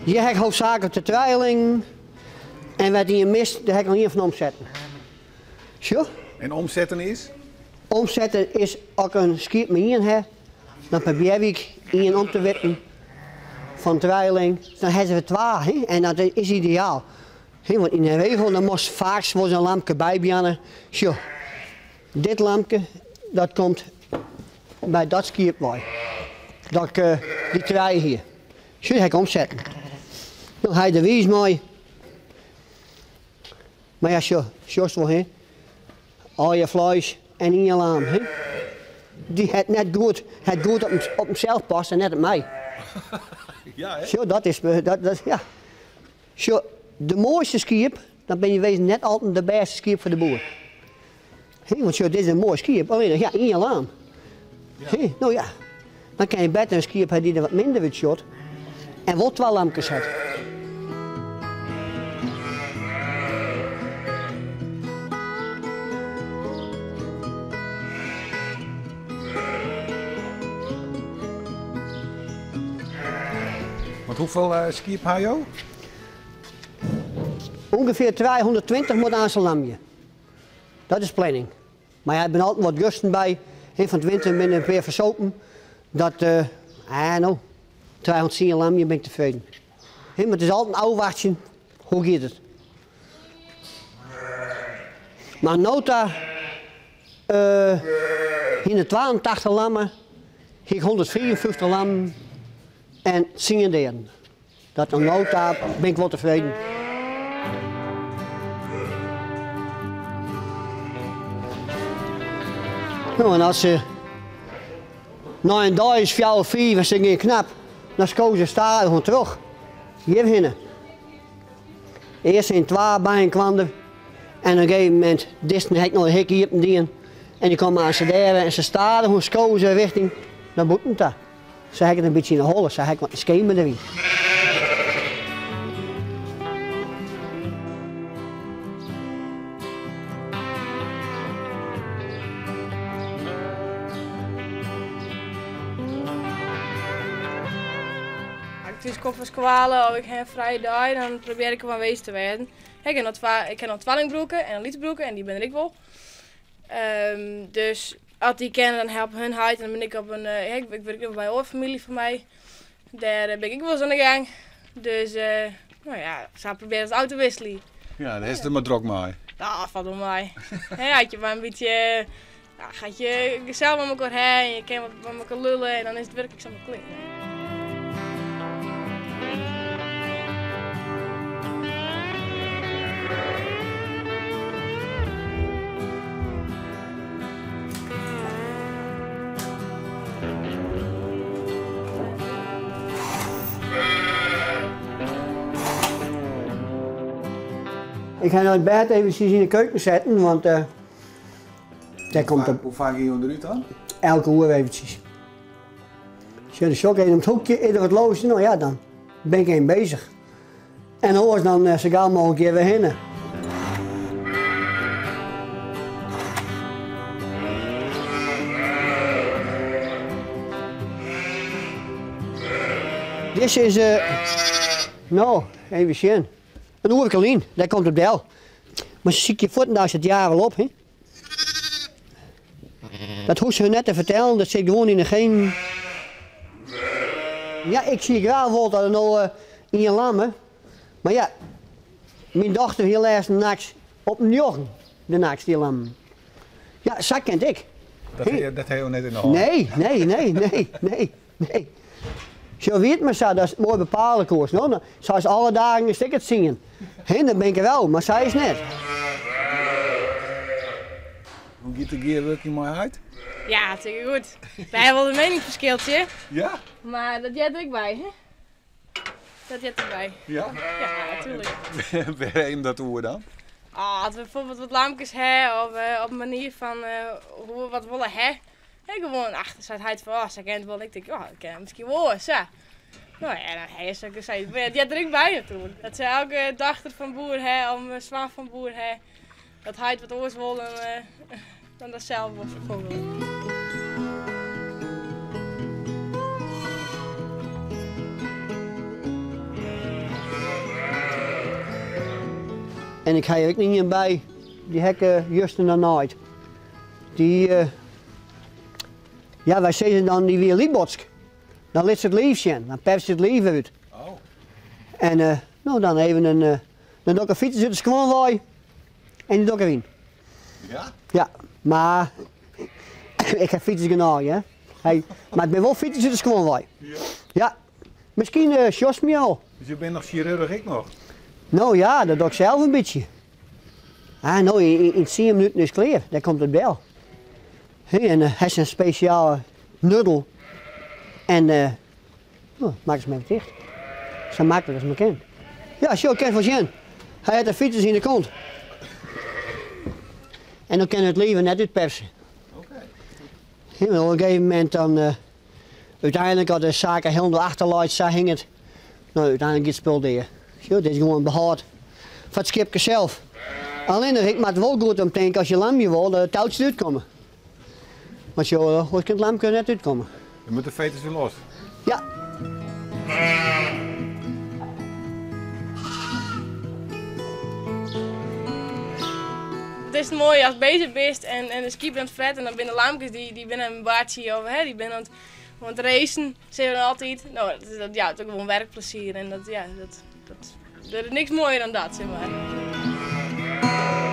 Hier heb ik hoofdzakelijk de trailing. En wat die mist, daar heb ik nog niet van omzetten. Zo? En omzetten is? Omzetten is als ik een skip met hier heb, dan probeer ik in om te witten van trailing. Dan hebben we 2 en dat is ideaal. He, want in de regel dan moest vaak zo'n lampje bijbrengen. Zo, dit lampje dat komt bij dat skip bij. Dat die trui hier. Zo ga ik omzetten. Dan ga je de wies mooi. Maar ja, zo is wel, hè. Al je vlees en in je lam, hè. Die het net goed op hemzelf past en net op mij. Ja, hè? Zo, dat is, ja. Zo, de mooiste skip, dan ben je wezen net altijd de beste skip voor de boer. He, want zo, dit is een mooi skip, alleen ja, in je lam. Ja. He, nou ja, dan kan je beter een skip hebben die er wat minder wit shot en wat 2 lampjes heeft. Want hoeveel skip heb je? Ongeveer 220 moet aan zijn lamje. Dat is planning. Maar ja, ik ben altijd wat rusten bij. Van het winter ben ik weer versopen. Dat, 210 lamje ben ik tevreden. Maar het is altijd een oude wachtje. Hoe gaat het? Maar nota, in de 82 lammen, heb ik 154 lammen en 10 deren. Dat een nota ben ik wel tevreden. Nou, en als ze na een dag is 4 of 5 en ze gaan knap, dan komen ze staan gewoon terug. Hier hinnen. Eerst in 2 bijen kwam er en op een gegeven moment disten heb ik nog een hek hier op een dien. En die kwamen aan ze daar en ze staan gewoon skozen ze richting naar Boetenta. Ze hebben een beetje in de holle, ze hebben wat een schemen erin. Het is kopperskwalen of ik heb een vrije dag, dan probeer ik er van wezen te werden. Ik heb nog tweelingbroeken en een lietsbroeken en die ben ik wel. Dus als die kennen, dan helpen hun uit en dan ben ik op een, ik werk bij een oorfamilie van mij. Daar ben ik wel eens aan de gang. Dus nou ja, ik zou proberen het auto te wisselen. Ja, daar is het maar druk mee. Nou, valt wel mij. Had je maar een beetje, gaat je gezellig met elkaar heen, je kan wat met elkaar lullen en dan is het werkelijk zo makkelijk. Ik ga nou het bed even in de keuken zetten, want daar komt Hoe vaak ga je eruit dan? elke uur eventjes. Als je de shock in het hoekje, ieder wat los, nou ja, dan ben ik even bezig. En anders dan ze gaan maar een keer weer heen. Dit is, nou, even zien. Een oerkalien, daar komt op de el. Maar ze ziet je voeten, daar zit het jaar wel op. Hè? Dat hoeft ze net te vertellen, dat zit gewoon in de geen. Ja, ik zie graag wel dat er nou in je lammen. Maar ja, mijn dochter heel erg nachts op een jochen, de nachts die lammen. Ja, zo kent ik. Dat heb je net in de hand. Nee. Zo weet maar zo, dat is mooi bepalen koers. Nou, dan zou ze alle dagen een stukje zingen. Hé, dat ben ik wel, maar zij is net. Hoe ziet de gearworking mooi uit? Ja, hartstikke goed. Wij hebben wel een meningsverschiltje. Ja? Maar dat jij er ook bij, hè? Dat jij erbij. Ja? Ja, natuurlijk. Waar een dat hoe dan? Als we bijvoorbeeld wat lampjes hebben of op een manier van hoe we wat willen hebben. En gewoon achterzijdheid van, ze kent wel. Ik denk, ik ken misschien wel zo. Nou ja, dan heb je zo gezegd. Maar jij er ook bij natuurlijk. Dat ze elke dochter van boer hebben, of een zwaar van boer hebben. Dat hij het wat oors wil dan dat zelf wordt vervolgen. En ik ga er ook niet in bij, die hekken juist en nooit. Die, ja, wij zeggen dan die weer liebotsk. Dan liet ze het lief zien, dan perst ze het lief uit. Oh. En nou, dan even dan doe ik een fiets uit de schoonwaai en die doe ik erin. Ja? Ja, maar ik heb fietsen genoeg, hè. Hey, maar ik ben wel fietsen uit de schoonwaai. Ja. Ja, misschien Jos me al. Dus je bent nog chirurg, ik nog? Nou ja, dat doe ik zelf een beetje. Ah, nou, in 10 minuten is het klaar, daar komt het bel. Hey, en hij is een speciale nuddel. En nou, maak eens maar even dicht. Zo makkelijk als maar kan. Ja, zo kan van zien. Hij heeft de fietsers in de kont. En dan kan het liever net uitpersen. Oké. En op een gegeven moment dan, uiteindelijk had de zaken helemaal achterluid, zo hing het. Nou, uiteindelijk is het spul daar. Zo, dit is gewoon behoud van het schipje zelf. Alleen ik maak het wel goed om te denken als je lampje wil, de touwtjes uitkomen. Want je kunt het lampje net uitkomen. Je moet de veters weer los. Ja. Het is mooi als je bezig bent en de ski bent vet en dan binnen lampjes die binnen een baardje of hè, die binnen aan het racen, zeggen we altijd. Nou, ja, het is ook gewoon werkplezier en dat, ja, dat er is niks mooier dan dat, zeg maar.